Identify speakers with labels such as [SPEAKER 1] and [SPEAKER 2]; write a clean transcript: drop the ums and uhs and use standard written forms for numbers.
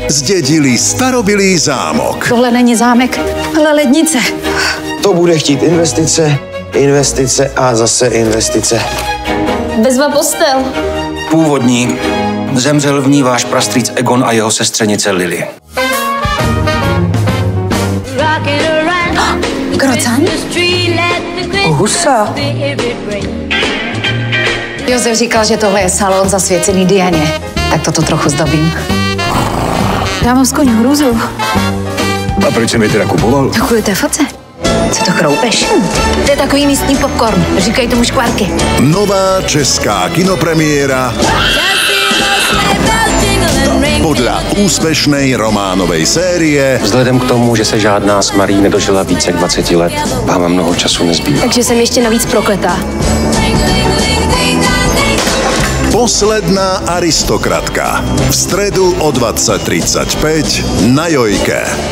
[SPEAKER 1] zdědili starobylý zámok.
[SPEAKER 2] Tohle není zámek, ale lednice.
[SPEAKER 3] To bude chtít investice, investice a zase investice.
[SPEAKER 2] Bezva postel.
[SPEAKER 4] Původní. Zemřel v ní váš prastrýc Egon a jeho sestřenice Lily.
[SPEAKER 2] Krocan?
[SPEAKER 5] Husa.
[SPEAKER 2] Josef říkal, že tohle je salon zasvěcený Dianě. Tak toto trochu zdobím. Já mám skoň hruzu.
[SPEAKER 6] A proč jsem je teda kupoval?
[SPEAKER 2] Kvůli té fotce. Co to chroupeš? To je takový místní popcorn. Říkají tomu škvárky.
[SPEAKER 1] Nová česká kinopremiéra podľa úspešnej románovej série
[SPEAKER 4] Vzhledem k tomu, že se žádná z Marí nedožila více jak 20 let, vám mnoho času nezbývá.
[SPEAKER 2] Takže jsem ještě navíc prokletá.
[SPEAKER 1] Posledná aristokratka. V stredu o 20:35 na Jojke.